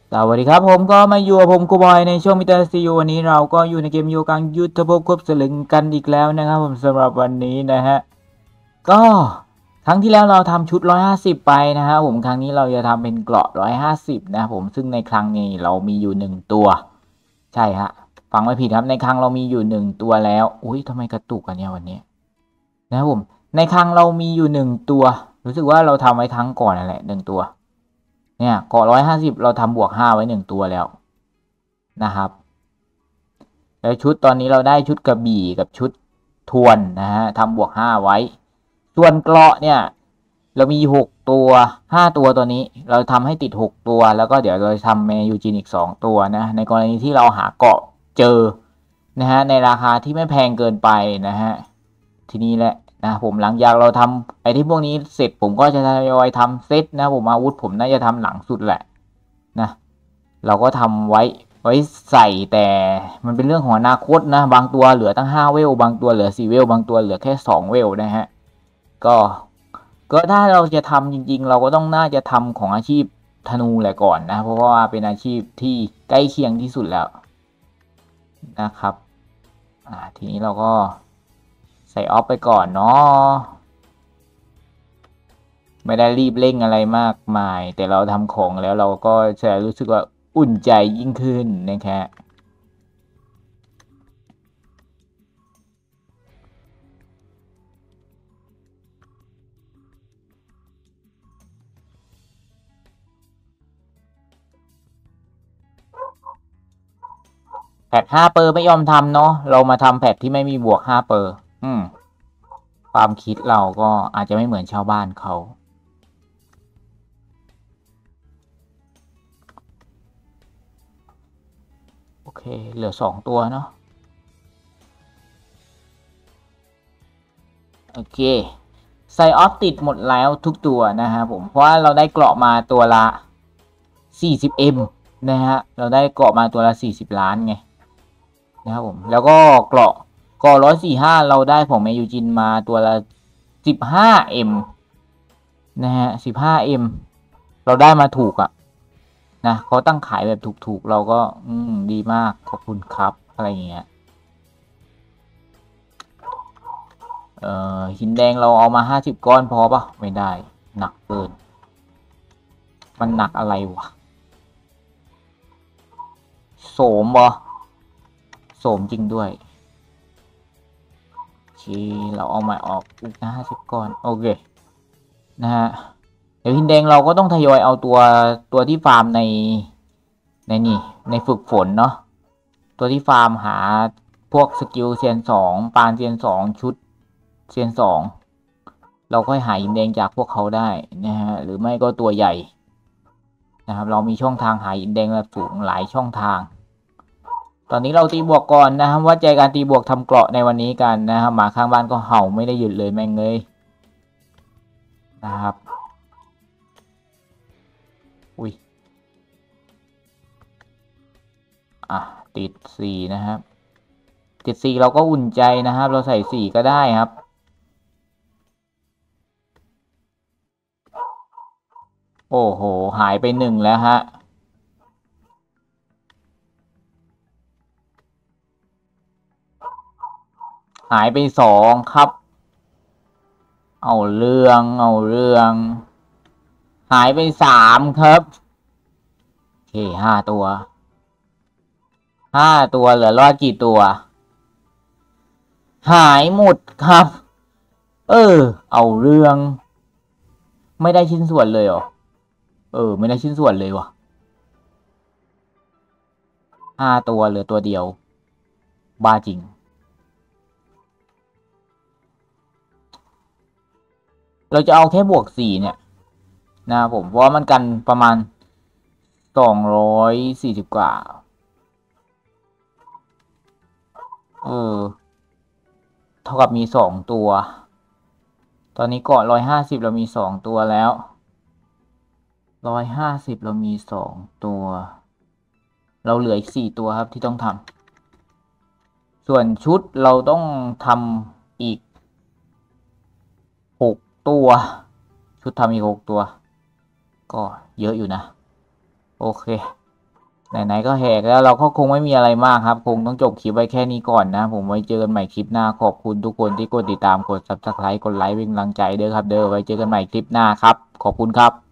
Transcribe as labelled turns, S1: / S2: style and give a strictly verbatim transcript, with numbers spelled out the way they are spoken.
S1: สวัสดีครับผมก็มาอยู่กับผมกูบอยในช่วงมิสเตอร์ซีอูวันนี้เราก็อยู่ในเกมโยกังยุทธภพครบสลึงกันอีกแล้วนะครับผมสำหรับวันนี้นะฮะก็ครั้งที่แล้วเราทำชุดร้อยห้าสิบไปนะฮะผมครั้งนี้เราจะทำเป็นเกราะร้อยห้าสิบนะผมซึ่งในครั้งนี้เรามีอยู่หนึ่งตัวใช่ฮะฟังไม่ผิดครับในครั้งเรามีอยู่หนึ่งตัวแล้วอุ้ยทำไมกระตุกกันเนี่ยวันนี้นะครับผมในครั้งเรามีอยู่หนึ่งตัวรู้สึกว่าเราทำไว้ครั้งก่อนนั่นแหละหนึ่งตัวเนี่ยเกาะร้อยห้าสิบเราทำบวกห้าไว้หนึ่งตัวแล้วนะครับแล้วชุดตอนนี้เราได้ชุดกระบี่กับชุดทวนนะฮะทำบวกห้าไว้ส่วนเกราะเนี่ยเรามีหกตัวห้าตัวตัวนี้เราทำให้ติดหกตัวแล้วก็เดี๋ยวเราทำเมยูจินอีกสองตัวนะในกรณีที่เราหาเกาะเจอนะฮะในราคาที่ไม่แพงเกินไปนะฮะทีนี้แหละนะผมหลังจากเราทำไอ้ที่พวกนี้เสร็จผมก็จะทยอยทำเซตนะผมอาวุธผมน่าจะทำหลังสุดแหละนะเราก็ทำไว้ไว้ใส่แต่มันเป็นเรื่องของอนาคตนะบางตัวเหลือตั้งห้าเวลบางตัวเหลือสี่เวลบางตัวเหลือแค่สองเวลนะฮะก็ก็ถ้าเราจะทำจริงๆเราก็ต้องน่าจะทำของอาชีพธนูแหละก่อนนะเพราะว่าเป็นอาชีพที่ใกล้เคียงที่สุดแล้วนะครับอ่าทีนี้เราก็ใส่ออฟไปก่อนเนาะไม่ได้รีบเร่งอะไรมากมายแต่เราทำของแล้วเราก็จะรู้สึกว่าอุ่นใจยิ่งขึ้นนะครับแพทห้าเปอร์ไม่ยอมทำเนาะเรามาทำแพทที่ไม่มีบวกห้าเปอร์อืมความคิดเราก็อาจจะไม่เหมือนชาวบ้านเขาโอเคเหลือสองตัวเนาะโอเคไซออฟติดหมดแล้วทุกตัวนะฮะผมเพราะว่าเราได้เกราะมาตัวละ สี่สิบเอ็ม นะฮะเราได้เกราะมาตัวละสี่สิบล้านไงนะครับผมแล้วก็เกราะเกราะร้อยสี่ห้าเราได้ของเมยูจินมาตัวละ สิบห้าเอ็ม นะฮะ สิบห้าเอ็ม เราได้มาถูกอะนะเขาตั้งขายแบบถูกๆเราก็อืมดีมากขอบคุณครับอะไรอย่างเงี้ยเอ่อหินแดงเราเอามาห้าสิบก้อนพอปะไม่ได้หนักเกินมันหนักอะไรวะโสมบอโสมจริงด้วยโอเคเราเอามาออกอีกนะห้าสิบก้อนโอเคนะฮะเดี๋ยวหินแดงเราก็ต้องทยอยเอาตัวตัวที่ฟาร์มในในนี่ในฝึกฝนเนาะตัวที่ฟาร์มหาพวกสกิลเซียนสองปานเซียนสองชุดเซียนสองเราค่อยหาหินแดงจากพวกเขาได้นะฮะหรือไม่ก็ตัวใหญ่นะครับเรามีช่องทางหาหินแดงระดับสูงหลายช่องทางตอนนี้เราตีบวกก่อนนะครับวัดใจการตีบวกทำเกราะในวันนี้กันนะครับหมาข้างบ้านก็เห่าไม่ได้หยุดเลยแม่งเลยนะครับอุ้ยอ่ะติดสี่นะครับติดสี่เราก็อุ่นใจนะครับเราใส่สี่ก็ได้ครับโอ้โหหายไปหนึ่งแล้วฮะหายไปสองครับเอาเรื่องเอาเรื่องหายไปสามครับโอเคห้าตัวห้าตัวเหลือรอดกี่ตัวหายหมดครับเออเอาเรื่องไม่ได้ชิ้นส่วนเลยเหรอเออไม่ได้ชิ้นส่วนเลยวะห้าตัวเหลือตัวเดียวบ้าจริงเราจะเอาแค่บวกสี่เนี่ยนะผมเพราะว่ามันกันประมาณสองร้อยสี่สิบกว่าเออเท่ากับมีสองตัวตอนนี้เกาะร้อยห้าสิบเรามีสองตัวแล้วร้อยห้าสิบเรามีสองตัวเราเหลืออีกสี่ตัวครับที่ต้องทำส่วนชุดเราต้องทำอีกหกตัวชุดทำอีกหกตัวก็เยอะอยู่นะโอเคไหนๆก็แหกแล้วเราก็คงไม่มีอะไรมากครับคงต้องจบคลิปไว้แค่นี้ก่อนนะผมไว้เจอกันใหม่คลิปหน้าขอบคุณทุกคนที่กดติดตามกด ซับสไครบ์ กดไลค์เป็นกำลังใจเด้อครับเด้อไว้เจอกันใหม่คลิปหน้าครับขอบคุณครับ